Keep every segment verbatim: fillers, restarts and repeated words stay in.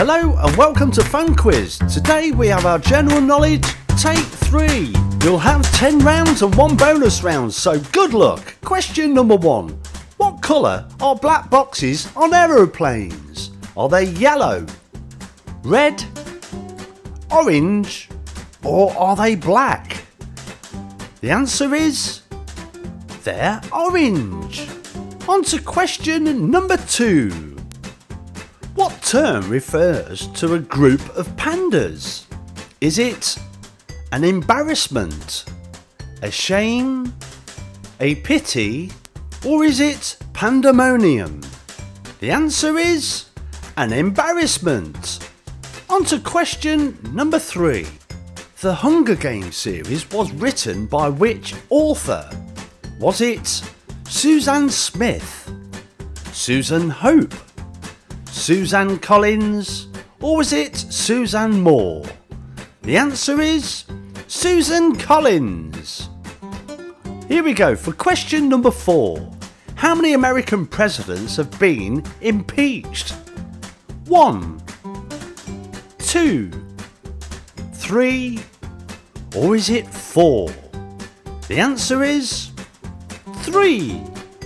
Hello and welcome to FUNQUIZ. Today we have our general knowledge, take three. You'll have ten rounds and one bonus round, so good luck. Question number one. What colour are black boxes on aeroplanes? Are they yellow, red, orange, or are they black? The answer is, they're orange. On to question number two. What term refers to a group of pandas? Is it an embarrassment, a shame, a pity, or is it pandemonium? The answer is an embarrassment. On to question number three. The Hunger Games series was written by which author? Was it Suzanne Smith, Susan Hope, Suzanne Collins, or was it Suzanne Moore? The answer is Susan Collins. Here we go for question number four. How many American presidents have been impeached? One, two, three, or is it four? The answer is three.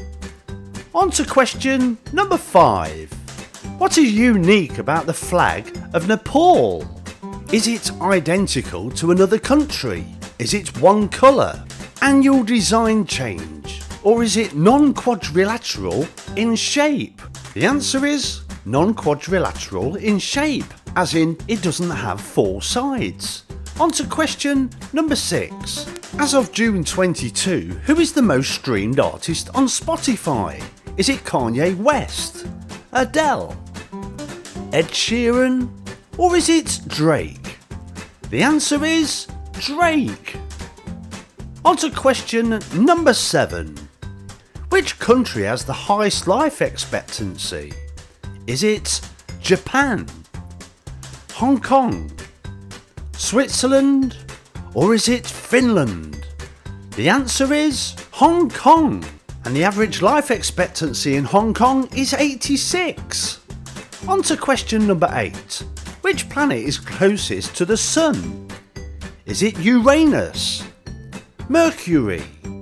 On to question number five. What is unique about the flag of Nepal? Is it identical to another country? Is it one colour? Annual design change? Or is it non-quadrilateral in shape? The answer is non-quadrilateral in shape, as in it doesn't have four sides. On to question number six. As of June twenty-two, who is the most streamed artist on Spotify? Is it Kanye West, Adele, Ed Sheeran, or is it Drake? The answer is Drake. On to question number seven. Which country has the highest life expectancy? Is it Japan, Hong Kong, Switzerland, or is it Finland? The answer is Hong Kong, and the average life expectancy in Hong Kong is eighty-six. On to question number eight. Which planet is closest to the Sun? Is it Uranus, Mercury,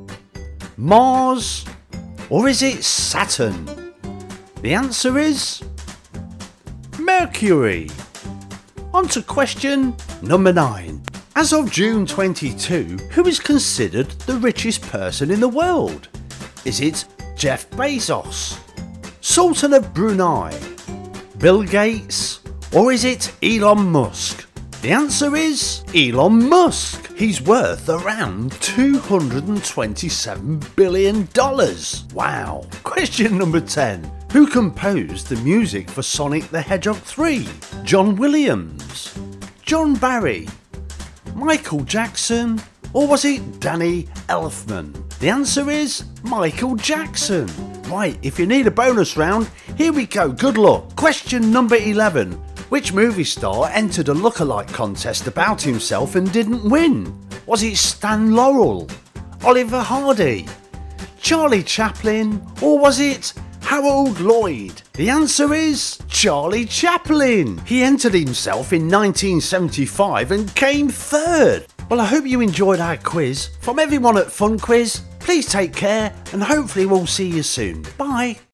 Mars, or is it Saturn? The answer is Mercury. On to question number nine. As of June twenty-two, who is considered the richest person in the world? Is it Jeff Bezos, Sultan of Brunei, Bill Gates, or is it Elon Musk? The answer is Elon Musk. He's worth around two hundred twenty-seven billion dollars. Wow. Question number ten. Who composed the music for Sonic the Hedgehog three? John Williams, John Barry, Michael Jackson, or was it Danny Elfman? The answer is Michael Jackson. Right, if you need a bonus round, here we go, good luck. Question number eleven. Which movie star entered a lookalike contest about himself and didn't win? Was it Stan Laurel, Oliver Hardy, Charlie Chaplin, or was it Harold Lloyd? The answer is Charlie Chaplin. He entered himself in nineteen seventy-five and came third. Well, I hope you enjoyed our quiz. From everyone at FUNQUIZ, please take care and hopefully we'll see you soon. Bye.